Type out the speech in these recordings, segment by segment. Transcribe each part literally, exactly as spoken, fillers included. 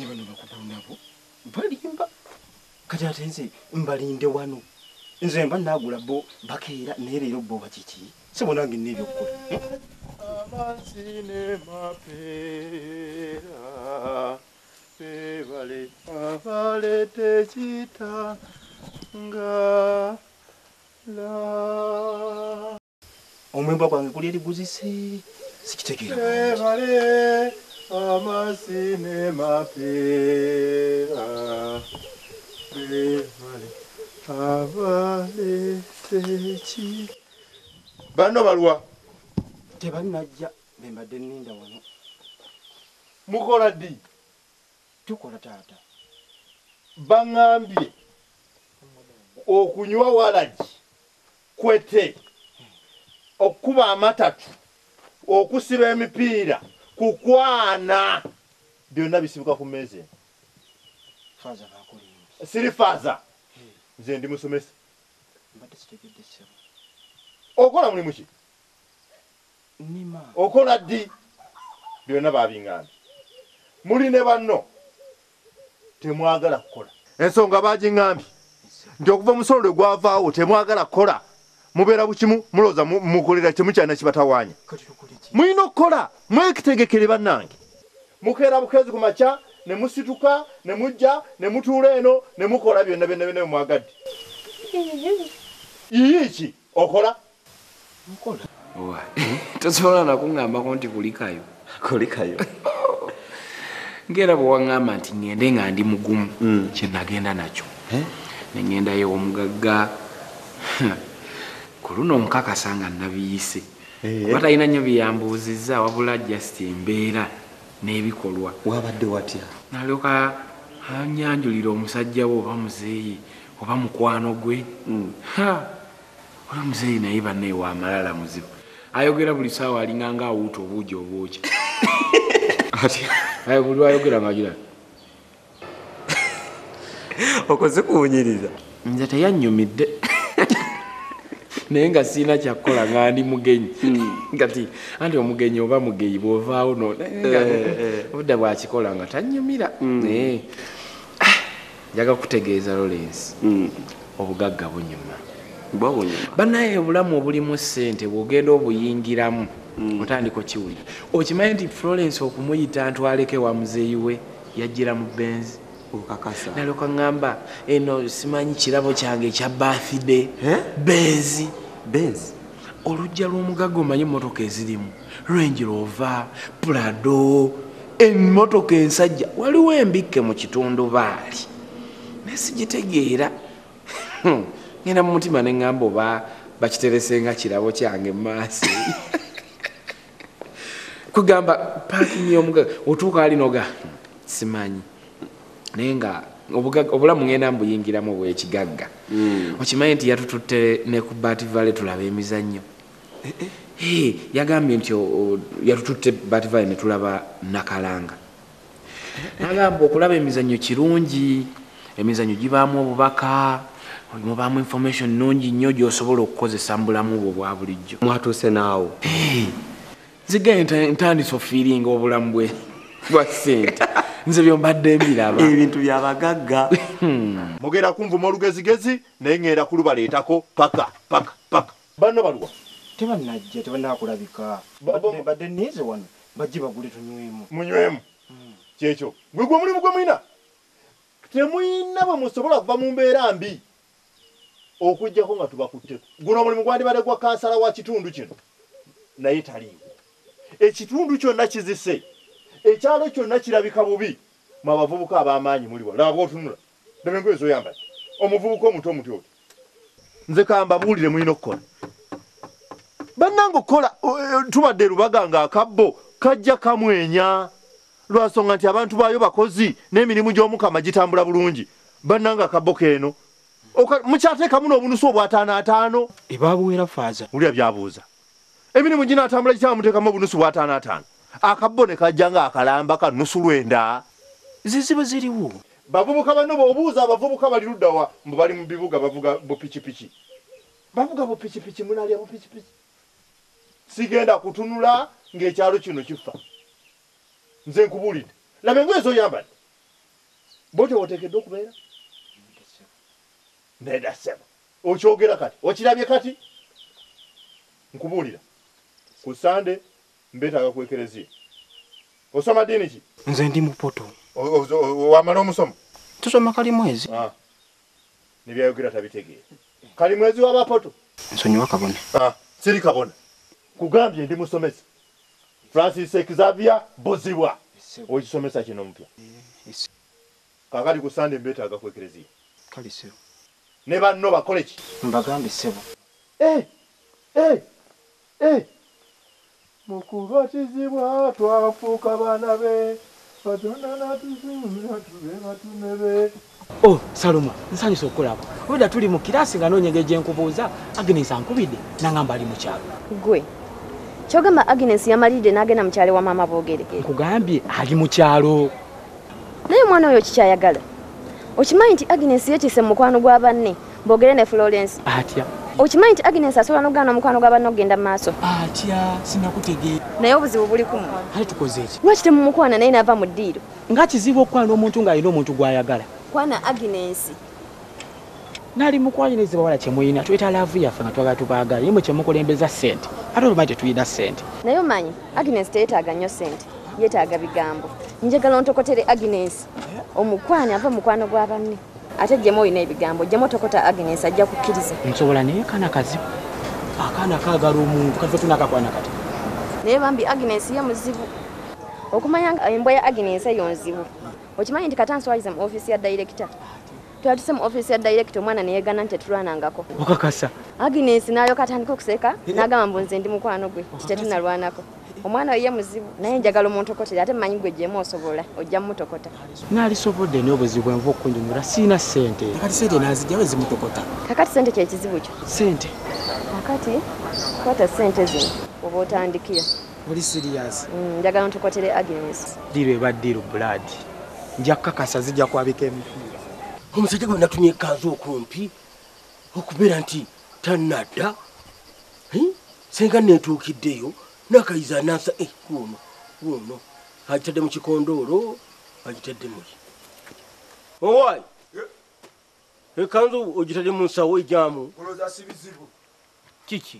Ani bano bakukulu nabo balimba kati ate nze mbalinde wano nze mba nagula bo bakeera naye leero bo bakiki sebo nange n'ebyokukola amasine mapera pebale abalete chita nga la omwemba gwange kuli eriguzise sikitegeera pebale amasine mapera pebale abalete chita bano balwa tebanajja bembadde nninda wano mukola ddi tukola taata baŋŋambye okunywa walagi kwete okuba amatatu okusiba emipiira kukwana byonna bisibuka ku mmeeza eno faaza bakolimbi siri faaza nze ndi musomesa mbadde sitegedde ssebo okola mulimu ki nima okola ddi byonna babiŋŋambye muli ne banno temwagala kukola ensonga bagiŋŋambye nti okuva omusolo lwe gwavaawo temwagala kukola mubeera bukimu mulowooza mukolera temukyalina kibatawaanya kati tukole ki mulina okukola mwekitegekere bannange mukeera bukeezi ku makya ne musituka ne mujja ne mutuula eno ne mukola byonna byonna byonna bemwagadde iiki okola nkola tosobola nakuŋŋambako nti kulikayo kolikayo ngera bwe waŋŋamba nti ŋŋende nga ndi mugumu kye nagenda nakyo ne ŋŋendayo omugagga ku luno nkakasa nga nabiyise kuba talina nnyo byeyambuuzizza wabula just embeera n'ebikolwa wabadde watya nalyoka anyanjulira omusajja we oba muzeeyi oba mukwano gwe ola muzeeyi naye banne waamalala muzibu ayogera buli saawa alinganga awuuta obuugi obwokya ayo buli ayogera ngagira okoze kuwunyiriza nze teyanyumidde naye nga siina kyakukola nga ndi mugenyi kati anti omugenyi oba mugeyi bwovaawo obudde bwakikola nga tanyumira njaga kutegeeza Lawrence obugagga bunyuma bannaye obulamu obulimu ssente bw'ogenda obuyingiramu otandika okiwulira okimanyi nti Florence okumuyita ntwaleke wa muzeeyi we yajjira mu benzi nalyoka ŋŋamba eno simanyi kirabo kyange ekya birthday benzi benzi olujja lw'omugagga omanyi emmotoka ezirimu Range Rover Prado emmotoka ensajja waliwo embikke mu kitundu baali naye sigitegeera ngenda mu mutima ne ŋŋamba oba bakiterese nga kirabo kyange mu maaso kugamba paakingi y'omugagga otuuka ali noga simanyi naye nga obulamu ngenda mbuyingiramu obwekigagga okimanyi nti yatututte ne ku Bat Valley tulaba emizannyo yagambye nti yatututte Bat Valley ne tulaba Nakalanga nagamba okulaba emizannyo kirungi emizannyo gibaamu obubaka mubaamu information nungi nnyo gy'osobola okukozesa mu bulamu bwo bwa bulijjo mwatuuse naawo nzigaye ntandise ofiiringa obulamu bwe bwa ssente nze byombadde mbiraba ebintu byabagagga mugera kunvuma olugezigezi naye ŋŋenda kulubaleetako paka paka paka banno baluwa tebannajja tebannakulabika badde niize wano bajje bagule tunywemu munywemu kyekyo gwe gwe mulimu gwe mulina temuyina bwe musobola kuva mu mbeera mbi okujjako nga tubakutte guno omulimu gwandibadde gwa kansala wa kitundu kino naye taliiwo ekitundu kyonna kizise ekyalo kyonna kirabika bubi mwe abavubuka ab'amaanyi muli wano laba bw'otunula laba engoye z'oyambadde omuvubuka omuto omuti oti nze kamba buwulire mulina okukola bannange okukola tubadde lubaga nga akabbo kajja kamwenya lwasonga nti abantu baayo bakozi n'emirimu gy'omukama gitambula bulungi bannange akabbo keeno mukyateekamu n'obunusu obw'ataano ataano ebabuwera faaza wulira byabuuza emirimu ginaatambula kitaba muteekamu obunusu bw'ataano ataano akabbo ne kajja nga akalamba ka nusu lwenda ziziba ziriwo bavubuka banno b'obuuza abavubuka bali ludda wa mbu bali mu bibuga bavuga bupikipiki bavuga bupikipiki munaalya bupikipiki sigenda kutunula ng'ekyalo kino kifa nze nkubuulidde laba engoye z'oyambadde Botyo otekedde okubeera nedda ssebo okyogera kati okirabye kati nkubuulira ku Sande mbeetaaga ku ekereziya osoma ddiini ki nze ndi mupoto wamala omusomo tusoma kalimwezi nebyayogera tabitegeera kalimwezi w'abapoto nsonyiwa kabona siri kabona kugambye ndi musomesa Francis Xavier Bozibwa okisomesa kino mpya kakati ku Sande mbeetaaga ku ekereziya kale ssebo ne banno bakole ki mbagambe ssebo eh eh eh mukubatizibwa twafuuka baana be Katonda n'atuzuula tube batume be. Oh, Saloma, nsanyusa okulaba. Weda tuli mu kirasi nga noonyegeje nkubuuza, Agnes ankubidde nangamba ali mu kyalo. Gwe. Kyogamba Agnes yamalidde n'agenda mu kyalo wa mama boogere. Nkugambye ali mu kyalo. Naye mwana oyo kikyayagala. Okimanyi nti Agnes yeekise mu mukwano gwa banne boogere ne Florence. Atya. Okimanyi nti Agnes asobola n'okugaana omukwano gwa banne okugenda mu maaso. Atya, sinakutegeera. Naye obuzibu buli kumu. Ali tukoze ki? Lwaki temumukwana naye n'ava mu ddiiro? Nga kizibu okukwana omuntu ng'alina omuntu gw'ayagala. Kwana Agnes. Nali mukwanyiriza bawala kye muyina tweta laavu yaffe nga twagala tubaagala naye mwe kye mukulembeza ssente ate olumanyi tetuyina ssente. Naye omanyi Agnes teyeetaaga nnyo ssente yeetaaga bigambo. Njagala ontokotere Agnes omukwana ava mukwano gwa banne ate jjemu olina ebigambo jjemu otokota Agnes ajja kukkiriza. Nsobola naye kana kazibu akaana kaagala omuntu kave tunakakwana kati. Naye bambi Agnes ye muzibu okumanya nga embwa ya Agnes eyo nzibu. Okimanyi nti kata nswaliza mu office ya director. Twatuse mu office ya director omwana ne yegana nti tetulwanangako. Okakasa. Agnes nayo katandika okuseka n'agamba mbu nze ndi mukwano gwe tetunalwanako. Omwana ye muzibu naye njagala omuntu okotera ate mmanyi gwe jjemu osobola ojja mutokota. Naali sobodde n'obuzibu enva okunyumira siina ssente. Kati ssente naazijjawe zimutokota. Kakati ssente kye kizibu kyo. Ssente. Kakati kwata ssente zino oba otandikira. Oli serious? Njagala ontokotere Agnes. Ddiiro eba ddiiro blood. Nja kukakasa zijja kwabika emipiira. Omusajja gwe natumye ekkanzu okumpi okubeera nti tannadda senga neetuukiddeyo n'akayiza nansa wuuno wuuno agitadde mu kikondoolo agitadde muki owaayi ekkanzu ogitadde mu nsawo ejaamu olowooza si bizibu kiki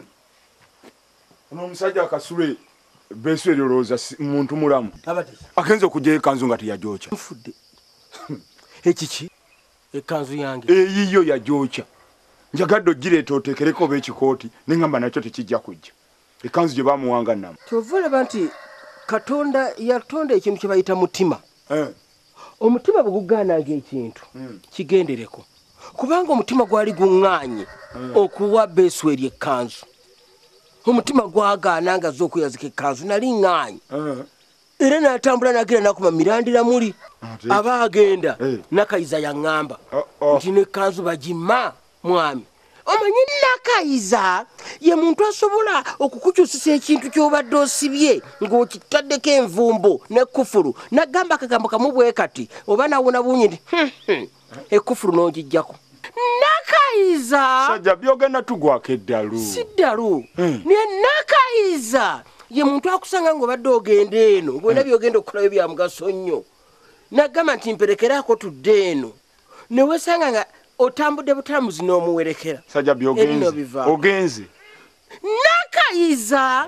ono omusajja akasule beesu eryo olowooza muntu mulamu abadde agenza okugyayo ekanzu nga teyagyokya nfudde ekiki ekanzu yange eyiyo yagyokya njagadde ogireeta oteekereko oba ekikooti neŋŋamba nakyo tekijja kujja ekanzu gye bamuwanga namu kyova olaba nti Katonda yatonda ekintu kye bayita mutima omutima bwe gugaananga ekintu kigendereko kubanga omutima gwali guŋŋaanye okuwa beesu eri ekkanzu omutima gwagaananga azze okweyazika ekkanzu nali ŋŋaanye era n'atambula n'agenda n'akuma mirandira muli aba agenda Nakayiza yaŋŋamba nti n'ekkanzu bagimma mwami omanyi Nakayiza ye muntu asobola okukukyusisa ekintu ky'obadde osibye ng'okitaddeko envumbo n'ekufulu n'agamba akagambo kamu bwe kati oba nawona bunyi nti ekufulu n'ogijjako Nakayiza sajja byogenda tugwako eddalu si ddalu naye Nakayiza ye muntu akusanga ng'obadde ogenda eno ng'olina byogenda okukolayo bya mugaso nnyo n'agamba nti mperekeraako tudde eno ne weesanga nga otambudde butambuzi n'omuwerekera sajja byogenze ogenze Nakayiza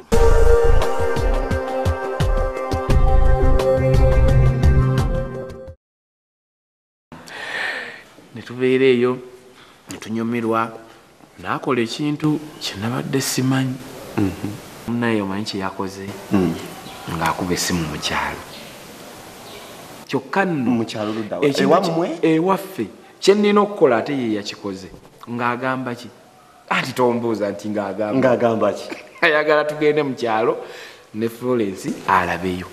ne tubeera eyo ne tunyumirwa n'akola ekintu kye nabadde simanyi naye omanyi kye yakoze ng'akuba essimu mu kyalo kyokka nno ewaffe kye nnina okukola ate ye yakikoze ng'agamba ki anti tombuuza nti ng'agamba ki ayagala tugende mu kyalo ne Florence alabeyo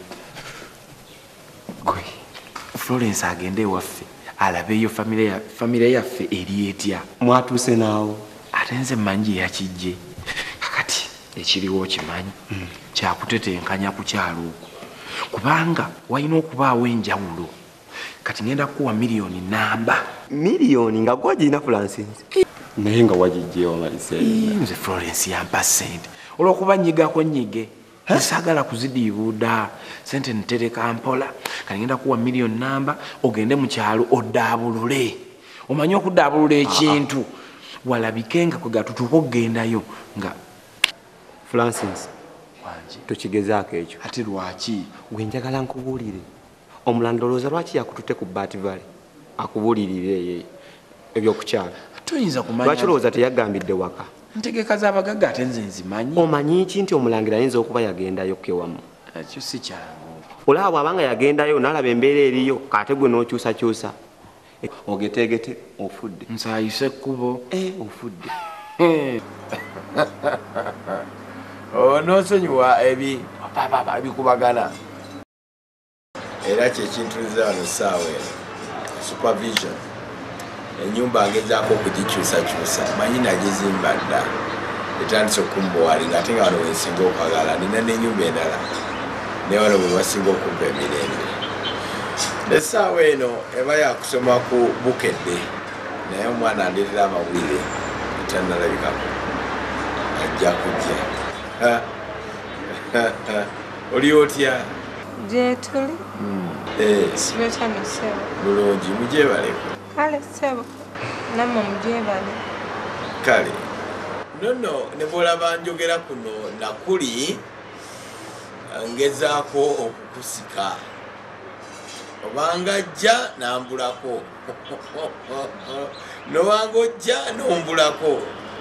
gwe Florence agende ewaffe alabeyo famire yaffe eri etya mwatuuse naawo ate nze mmanyi yakijje kakati ekiriwo kimanyi kyakutetenkanya ku kyalo okwo kubanga walina okubaawo enjawulo kati ngenda kuwa miliyoni namba miliyoni nga gwagirina Francis naye nga wagijjeewo maliseera nze Florence yampa ssente olw'okuba nnyigako nnyige Sagala kuzidibuda sente ntereka mpola kanigenda kuwa million number ogende mu kyalo odabulule omanyi okudabulula ekintu walabikenga kwegatutuko ogendayo nga Francis wanje tokigezaako ekyo ate lwaki gwe njagala nkubuulire omulangira olowooza lwaki yakutute ku Bat Valley akubuulirire ebyokukyala tuyinza kumanya lwaki olowooza teyagambidde waka ntegeka z'abagagga ate nze nzimanyi omanyi ki nti omulangira ayinza okuba yagendayo kewamu ekyo si kyangu olaba bwabanga yagendayo n'alaba embeera eriyo kate gwe n'okyusakyusa ogetegete ofudde nsayise ekkubo eh ofudde onosonyiwa ebi papa ebikubagana era kyekintuliza wano ssaawa eno supervision enyumba ngezaako okugikyusakyusa manyi nagizimba dda etandise okumbowalinga ate nga wano wensinga okwagala nina n'enyumba endala naye wano bwe basinga okumpa emirembe essaawa eno eba yakusoma ku bukedde naye omwana andirira amawulire etannalabikako ajja kujja oli otya gyetuli Eh, sibe kyano ssebo bulungi mujebaleko kale ssebo nammwe mugyebale kale nono ne bwolaba njogera kuno nakuli ngezaako okukusika obanga jja nambulako nowanga ojja nombulako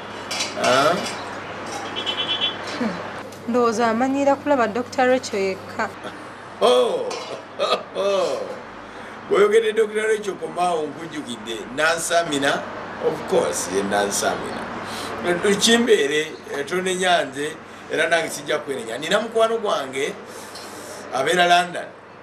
ndowooza amanyira kulaba Doctor Rachel yekka bweyogedde Doctor Rachel komaawo nkujjukidde nansamina of course ye nansamina kimbeere tonenyanze era nange sijja kwenenya nina mukwano gwange abeera London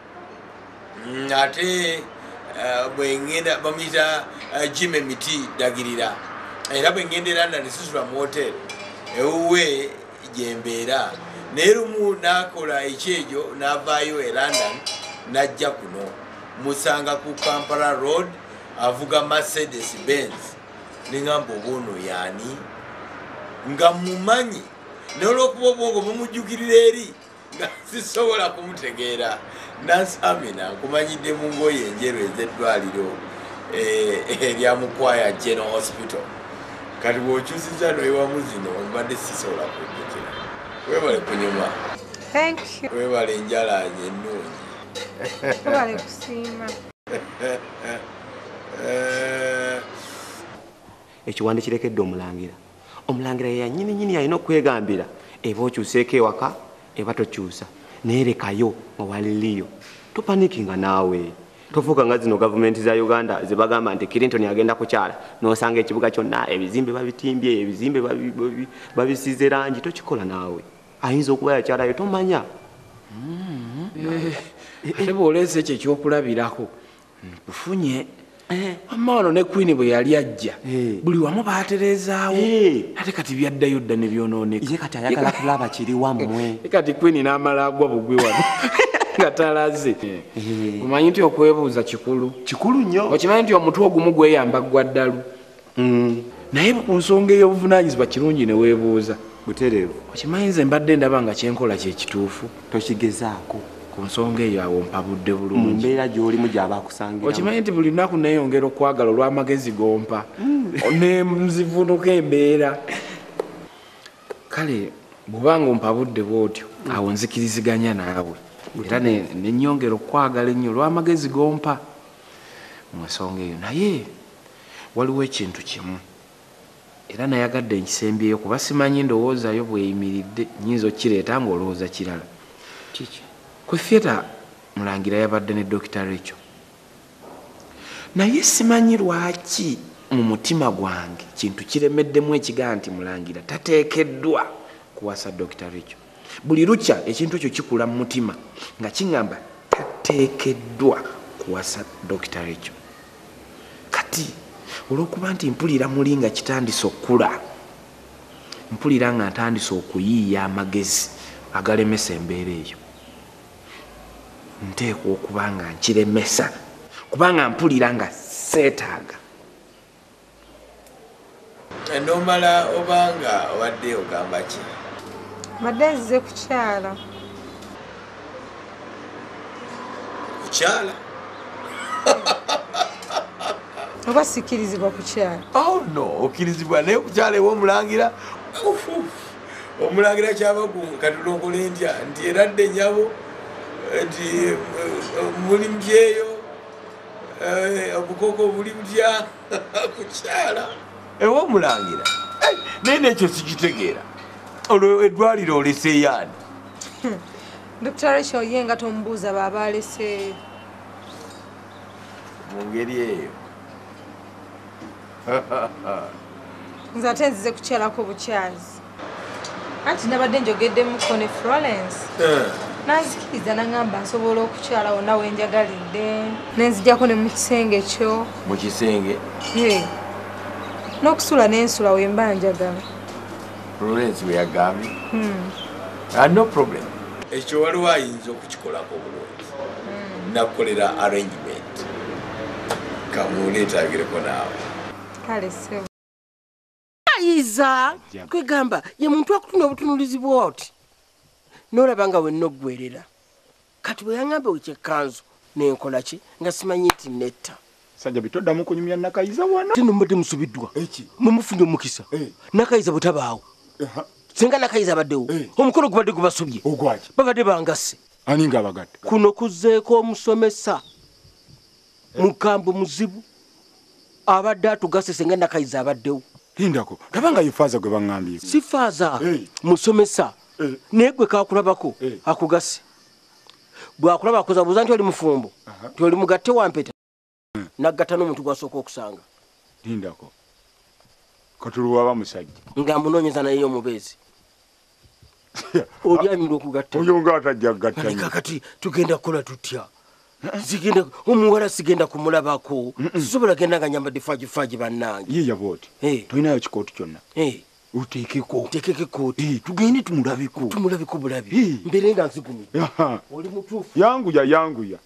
ate bwengenda bamuyita Jimmy Miti dagirira era bwengenda e London sisula mu hotel ewuwe gyembeera naye lumu nakola ekyejo navaayo e London najja kuno musanga ku Kampala Road avuga Mercedes Benz ningamba obuno yani nga mumanyi n'olwokuba obwongo bumujjukirira eri nga sisobola kumutegeera nansamina nkumanyidde mu ngoye enjeru ez'eddwaliro erya Mukwaya General Hospital kati bw'okyusiza noewamu zino mbadde sisobola kujjukira webale kunyuma webale enjalanye ennungi webale kusiima ekiwande kirekedde omulangira omulangira ye yanyini nyini alina okwegambira eba okyuseeko ewaka eba tokyusa naye lekayo nga waliriyo topanikinga naawe tofuuka nga zino gavumenti za Uganda zebagamba nti Clinton agenda kukyala n'osanga ekibuga kyonna ebizimbe babitimbye ebizimbe babisize langi tokikola naawe ayinza okuba yakyalayo tomanya ate bw'oleese ekyo ekyokulabirako kufunye amma wano ne Queen bwe yali ajja buli wamu baaterezaawo ate kati byaddayo dda ne byonooneka ye kati ayagala kulaba kiri wammwe kati Queen n'amala agwa bugwi wano nga talaze omanyi nti okwebuuza kikulu kikulu nnyo okimanyi nti omutwe ogumu gweyamba gwa ddalu naye ku nsonga ey'obuvunaanyizibwa kirungi ne weebuuza butereevu okimanyi nze mbadde ndaba nga kyenkola kye kituufu tokigezaako ku nsonga eyo awo mpabudde bulungi mu mbeera gy'olimu gy'aba akusangiramu okimanyi nti buli nnaku neeyongera okwagala olw'amagezi gompa ne nzivunuka embeera kale bw'obanga ompabudde bw'otyo awo nzikiriziganya naawe era nenyongera okwagala ennyo olw'amagezi gompa mu nsonga eyo naye waliwo ekintu kimu era nayagadde nkisembyeyo kuba simanyi ndowoozayo bweyimiridde nyinza okkireeta ng'olowooza kirala kiki kwe fyeta mulangira yabadde ne Doctor Rachel naye simanyi lwaki mu mutima gwange kintu kiremeddemu ekigaa nti mulangira tateekeddwa kuwasa Doctor Rachel buli lukya ekintu ekyo kikula mu mutima nga kiŋŋamba tateekeddwa kuwasa Doctor Rachel kati olw'okuba nti mpulira muli nga kitandise okkula mpulira nga ntandise okuyiiya amagezi agalemesa embeera eyo nteekwa okuba nga nkiremesa kubanga mpulira nga seetaaga nomala obanga obadde ogamba ki badde nzize kukyala kukyala oba sikkirizibwa kukyala oh no okkirizibwa naye kukyala ew'omulangira omulangira kyabagunga katulongole ntya nti eradde nyabo nti muli mbyeyo obukoko buli butya kukyala ew'omulangira naye nekyo sikitegeera olwo eddwaliro oleseeyaani Doctor Rachel ye nga tomubuuza baaba aleseeyo mu ngeri eyo nze ate nzize kukyalako bukyazi anti nabadde njogeddemukko ne Florence nanzikiriza naŋŋamba nsobola okukyala wonna wenjagalidde nenzijjako ne mu kisenge kyo mu kisenge n'okusula n'ensula wemba njagala Florence we yagambye no problem ekyo waliwo ayinza okukikolako bulungi nakukolera arrangement kamuneetagireko naawe kale sebo ayiza kwegamba ye muntu akutuna obutunulizi bwoti n'olaba nga wenna oggwerera kati bwe yaŋŋamba wekyekkanzu nenkola ki nga simanyi nti netta sajja bitoddamu kunyumya Nakayiza wano tino mbadde musubiddwa mumufunye omukisa Nakayiza bwe tabaawo singa Nakayiza abaddewo omukolo gubadde gubasobye babadde bangasse ani nga abagadde kuno kuzzeeko omusomesa mukambo muzibu abadde atugase singa Nakayiza abaddewo lindako tabanga ye faaza gwe baŋŋambye si faaza musomesa naye gwe kakulabako akugase bwakulaba akuzabuuza nti oli mufumbo ti oli mugatte wampeta nagatta n'omuntu gwasooka okusanga lindako katuluwaba musajja nga munoonyeza naye omubeezi oli anyumira okugatta oyo nga atajja kugatta kakati tugenda kukola tutya zigenda omuwala sigenda kumulabako sisobola genda nga nyambadde faagifaagi bannange ye yabooti tolinayo kikooti kyonna uteekeko tekeko ekooti tugende tumulabiko tumulabiko bulabi mbere nga nzigumidde oli mutuufu yanguya yanguya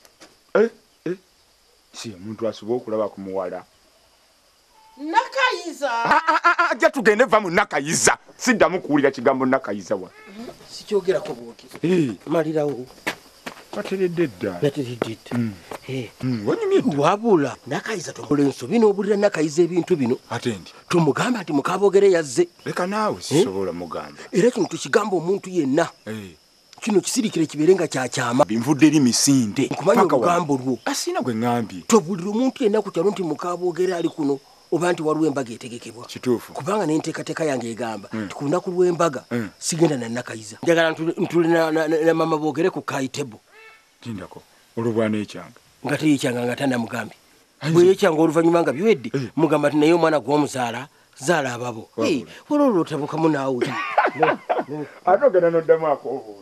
si omuntu asobola okulaba ku muwala Nakayiza ajja tugende va mu Nakayiza siddamu kuwulira kigambo Nakayiza wa sikyogerako bwoti malirawo bateredde dda bateredde dda wabula Nakayiza tokola ensobi n'obulira Nakayiza ebintu bino ate ndi tumugamba nti mukaboogere yazze leka naawe sisobola mugamba era kino tukigamba omuntu yenna kino kisirikire kibeere nga kyakyama binvudde eri misinde nkumanya olugambo lwo asiina gwe ŋŋambye tobulira omuntu yenna ku kyalo nti mukaboogere ali kuno oba nti waliwo embaga etegekebwa kituufu kubanga nenteekateeka yange egamba nti ku lunaku lw'embaga sigenda na Nakayiza njagala ntule na mama boogere ku kaitebo tindako olubwana ekyanga nga teyekyanga nga tanamugambye bwe yekyanga oluvannyuma nga biwedde mugamba nti naye omwana gw'omuzaala zaala ababo olwo otabukamu naawe ate ogenda n'oddamu ak'obuntu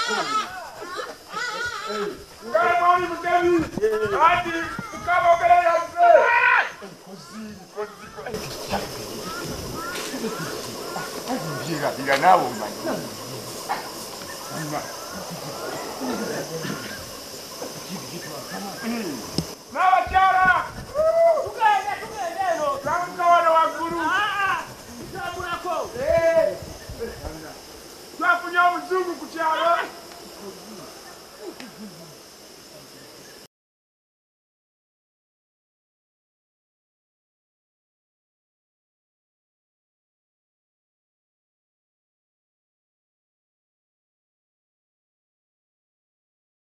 ngamwami mutebi ati mukaboogere yazze naawe omanyi